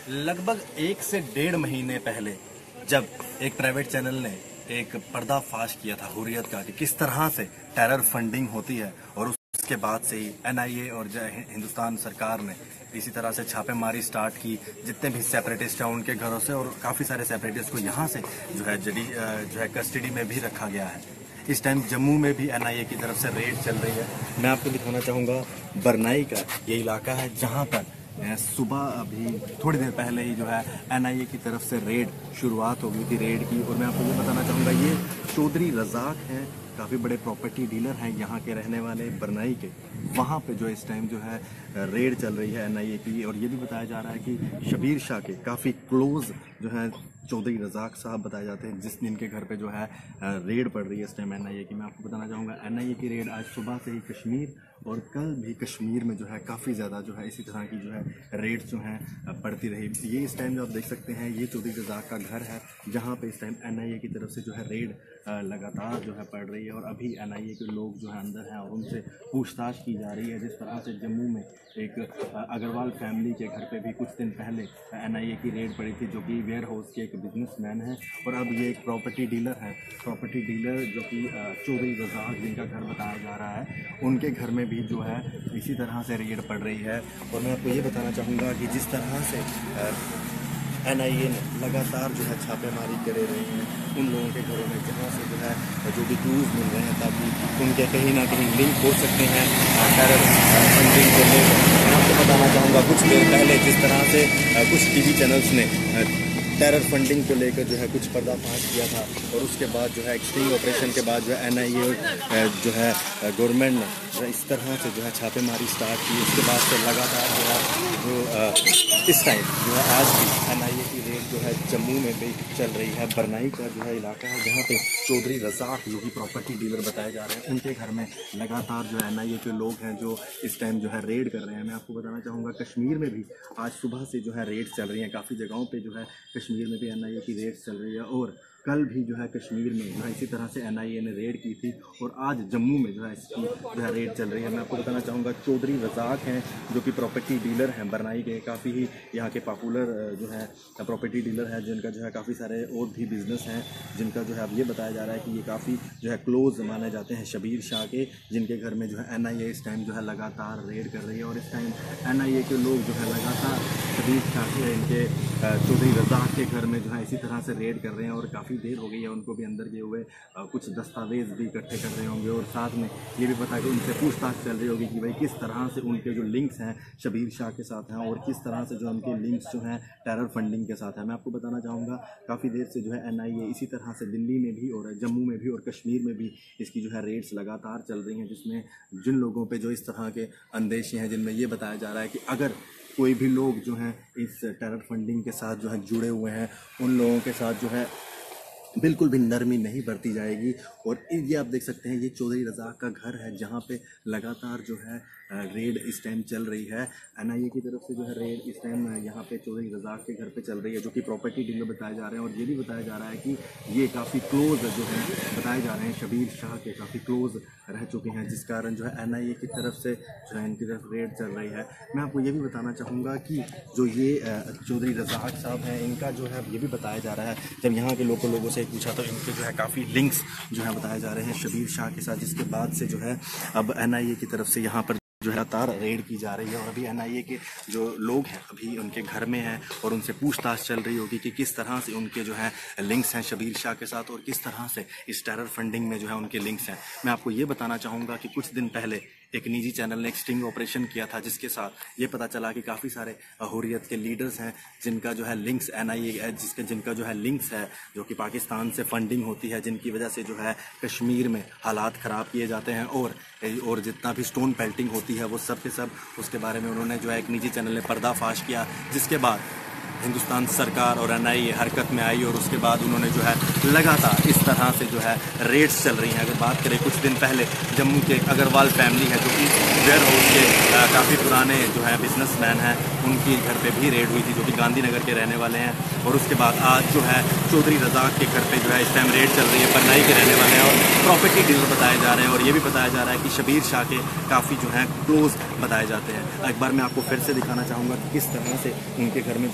लगभग 1 से 1.5 महीने पहले जब एक प्राइवेट चैनल ने एक पर्दाफाश किया था हुर्रियत का कि किस तरह से टेरर फंडिंग होती है, और उसके बाद से ही NIA और हिंदुस्तान सरकार ने इसी तरह से छापेमारी स्टार्ट की जितने भी सेपरेटिस्ट हैं उनके घरों से, और काफ़ी सारे सेपरेटिस्ट को यहाँ से जो है कस्टडी में भी रखा गया है। इस टाइम जम्मू में भी NIA की तरफ से रेड चल रही है। मैं आपको दिखाना चाहूँगा बरनाई का ये इलाका है जहाँ पर सुबह अभी थोड़ी देर पहले ही जो है NIA की तरफ से रेड शुरुआत हो गई थी रेड की। और मैं आपको ये बताना चाहूँगा ये चौधरी रजाक हैं, काफ़ी बड़े प्रॉपर्टी डीलर हैं यहाँ के रहने वाले बरनाई के। वहाँ पे जो इस टाइम जो है रेड चल रही है NIA की, और ये भी बताया जा रहा है कि शबीर शाह के काफ़ी क्लोज जो है चौधरी रजाक साहब बताए जाते हैं, जिस दिन के घर पे जो है रेड पड़ रही है इस टाइम NIA की। मैं आपको बताना चाहूँगा NIA की रेड आज सुबह से ही कश्मीर और कल भी कश्मीर में जो है काफ़ी ज़्यादा जो है इसी तरह की जो है रेड्स जो हैं पड़ती रही। ये इस टाइम जो आप देख सकते हैं ये चौधरी रजाक का घर है जहाँ पे इस टाइम NIA की तरफ से जो है रेड लगातार जो है पड़ रही है, और अभी NIA के लोग जो है अंदर हैं और उनसे पूछताछ की जा रही है। जिस तरह से जम्मू में एक अग्रवाल फैमिली के घर पे भी कुछ दिन पहले NIA की रेड पड़ी थी, जो कि वेयर हाउस के एक बिजनेसमैन है, और अब ये एक प्रॉपर्टी डीलर है, प्रॉपर्टी डीलर जो कि चौधरी रजाक जिनका घर बताया जा रहा है, उनके घर में भी जो है इसी तरह से रेड पड़ रही है। और मैं आपको ये बताना चाहूँगा कि जिस तरह से NIA ने लगातार जो है छापेमारी करे रही हैं उन लोगों के घरों में जहाँ से जो है जो भी क्लूज मिल रहे हैं ताकि उनके कहीं ना कहीं लिंक हो सकते हैं टेरर फंडिंग को लेकर। मैं आपको बताना चाहूँगा कुछ देर पहले जिस तरह से कुछ TV चैनल्स ने टेरर फंडिंग को लेकर जो है कुछ पर्दाफाश किया था, और उसके बाद जो है एक्सट्रीम ऑपरेशन के बाद जो है NIA जो है गवर्नमेंट ने जो इस तरह से जो है छापेमारी स्टार्ट की। उसके बाद से लगातार जो है जो इस टाइम जो है आज भी NIA की रेड जो है जम्मू में भी चल रही है। बरनाई का जो है इलाका है जहाँ पे चौधरी रजाक जो कि प्रॉपर्टी डीलर बताए जा रहे हैं उनके घर में लगातार जो है NIA के लोग हैं जो इस टाइम जो है रेड कर रहे हैं। मैं आपको बताना चाहूँगा कश्मीर में भी आज सुबह से जो है रेड चल रही है, काफ़ी जगहों पे जो है कश्मीर में भी NIA की रेड चल रही है, और कल भी जो है कश्मीर में जो है इसी तरह से NIA ने रेड की थी, और आज जम्मू में जो है इसकी जो है रेड चल रही है। मैं आपको बताना चाहूँगा चौधरी रजाक हैं जो कि प्रॉपर्टी डीलर हैं बरनाई के, काफ़ी ही यहाँ के पॉपुलर जो है प्रॉपर्टी डीलर है, जिनका जो है काफ़ी सारे और भी बिजनेस हैं, जिनका जो है अब ये बताया जा रहा है कि ये काफ़ी जो है क्लोज माने जाते हैं शबीर शाह के, जिनके घर में जो है NIA इस टाइम जो है लगातार रेड कर रही है। और इस टाइम NIA के लोग जो है लगातार शबीर शाह के इनके चौधरी रजाक के घर में जो है इसी तरह से रेड कर रहे हैं, और काफ़ी देर हो गई है उनको भी अंदर गए हुए, कुछ दस्तावेज भी इकट्ठे कर रहे होंगे, और साथ में ये भी पता है कि उनसे पूछताछ चल रही होगी कि भाई किस तरह से उनके जो लिंक्स हैं शबीर शाह के साथ हैं, और किस तरह से जो उनके लिंक्स जो हैं टेरर फंडिंग के साथ है। मैं आपको बताना चाहूँगा काफ़ी देर से जो है NIA इसी तरह से दिल्ली में भी और जम्मू में भी और कश्मीर में भी इसकी जो है रेड्स लगातार चल रही हैं, जिसमें जिन लोगों पर जो इस तरह के अंदेशे हैं, जिनमें ये बताया जा रहा है कि अगर कोई भी लोग जो हैं इस टेरर फंडिंग के साथ जो है जुड़े हुए हैं उन लोगों के साथ जो है बिल्कुल भी नरमी नहीं बरती जाएगी। और ये आप देख सकते हैं ये चौधरी रजाक का घर है जहाँ पे लगातार जो है रेड इस टाइम चल रही है। NIA की तरफ से जो है रेड इस टाइम यहाँ पे चौधरी रजाक के घर पे चल रही है, जो कि प्रॉपर्टी डीलर बताए जा रहे हैं, और ये भी बताया जा रहा है कि ये काफ़ी क्लोज जो है बताए जा रहे हैं शबीर शाह के, काफ़ी क्लोज रह चुके हैं, जिस कारण जो है NIA की तरफ से जो है इनकी तरफ रेड चल रही है। मैं आपको ये भी बताना चाहूँगा कि जो ये चौधरी रजाक साहब हैं इनका जो है ये भी बताया जा रहा है, जब यहाँ के लोगों से पूछा तो इनके जो है काफ़ी लिंक्स जो है बताए जा रहे हैं शबीर शाह के साथ, जिसके बाद से जो है अब NIA की तरफ से यहाँ पर जो है लगातार रेड की जा रही है, और अभी NIA के जो लोग हैं अभी उनके घर में हैं और उनसे पूछताछ चल रही होगी कि किस तरह से उनके जो है लिंक्स हैं शबीर शाह के साथ, और किस तरह से इस टेरर फंडिंग में जो है उनके लिंक्स हैं। मैं आपको ये बताना चाहूँगा कि कुछ दिन पहले एक निजी चैनल ने एक स्टिंग ऑपरेशन किया था, जिसके साथ ये पता चला कि काफ़ी सारे हुर्रियत के लीडर्स हैं जिनका जो है लिंक्स NIA जिनका जो है लिंक्स है जो कि पाकिस्तान से फंडिंग होती है, जिनकी वजह से जो है कश्मीर में हालात ख़राब किए जाते हैं, और जितना भी स्टोन पेल्टिंग होती है वो सब के सब उसके बारे में उन्होंने जो है एक निजी चैनल ने पर्दाफाश किया, जिसके बाद हिंदुस्तान सरकार और NIA हरकत में आई, और उसके बाद उन्होंने जो है लगातार इस तरह से जो है रेड्स चल रही हैं। अगर बात करें कुछ दिन पहले जम्मू के अग्रवाल फैमिली है जो कि वेयर हाउस के काफ़ी पुराने जो है बिजनेसमैन हैं, उनकी घर पे भी रेड हुई थी, जो कि गांधीनगर के रहने वाले हैं, और उसके बाद आज जो है चौधरी रजाक के घर पे जो है इस टाइम रेड चल रही है, बरनाई के रहने वाले हैं, और प्रॉपर्टी डीलर बताए जा रहे हैं, और ये भी बताया जा रहा है कि शबीर शाह के काफ़ी जो है क्लोज बताए जाते हैं। एक बार मैं आपको फिर से दिखाना चाहूँगा कि किस तरह से उनके घर में जो है लगातार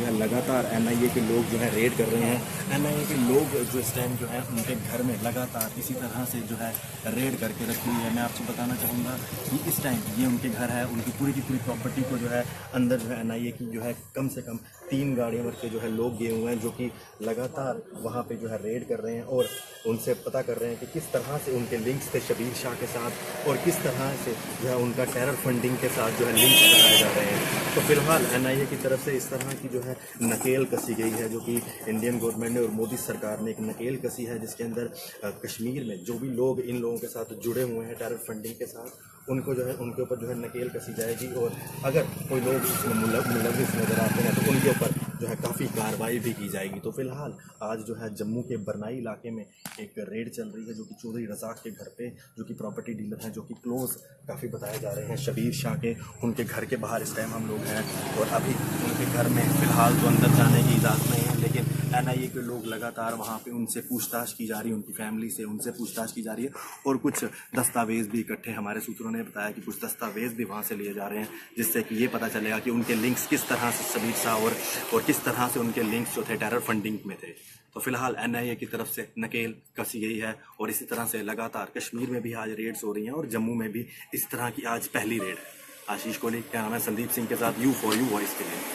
लगातार एनआईए के लोग जो है रेड कर रहे हैं। एनआईए के लोग जो इस टाइम जो है उनके घर में लगातार इसी तरह से जो है रेड करके रखी हुई है। मैं आपको बताना चाहूँगा कि इस टाइम ये उनके घर है, उनकी पूरी की पूरी प्रॉपर्टी को जो है अंदर जो है एनआईए की जो है कम से कम 3 गाड़ियाँ भर के जो है लोग गए हुए हैं, जो कि लगातार वहाँ पे जो है रेड कर रहे हैं और उनसे पता कर रहे हैं कि किस तरह से उनके लिंक्स थे शबीर शाह के साथ और किस तरह से जो है उनका टेरर फंडिंग के साथ जो है लिंक्स बताए जा रहे हैं। तो फिलहाल एनआईए की तरफ से इस तरह की जो है नकेल कसी गई है, जो कि इंडियन गवर्नमेंट ने और मोदी सरकार ने एक नकेल कसी है, जिसके अंदर कश्मीर में जो भी लोग इन लोगों के साथ जुड़े हुए हैं टेरर फंडिंग के साथ, उनको जो है उनके ऊपर जो है नकेल कसी जाएगी और अगर कोई लोग इसमें मुलविस नजर आते हैं तो उनके ऊपर जो है काफ़ी कार्रवाई भी की जाएगी। तो फिलहाल आज जो है जम्मू के बरनाई इलाके में एक रेड चल रही है, जो कि चौधरी रजाक के घर पे, जो कि प्रॉपर्टी डीलर हैं, जो कि क्लोज काफ़ी बताए जा रहे हैं शबीर शाह के, उनके घर के बाहर इस टाइम हम लोग हैं और अभी उनके घर में फिलहाल तो अंदर जाने की इजाज़त नहीं है, लेकिन एनआईए के लोग लगातार वहाँ पे उनसे पूछताछ की जा रही है, उनकी फैमिली से उनसे पूछताछ की जा रही है और कुछ दस्तावेज भी इकट्ठे, हमारे सूत्रों ने बताया कि कुछ दस्तावेज भी वहाँ से लिए जा रहे हैं, जिससे कि ये पता चलेगा कि उनके लिंक्स किस तरह से शबीर शाह और किस तरह से उनके लिंक्स जो थे टेरर फंडिंग में थे। तो फिलहाल एनआईए की तरफ से नकेल कसी गई है और इसी तरह से लगातार कश्मीर में भी आज रेड्स हो रही हैं और जम्मू में भी इस तरह की आज पहली रेड है। आशीष कोहली, क्या नाम है, संदीप सिंह के साथ U4U वॉइस के लिए।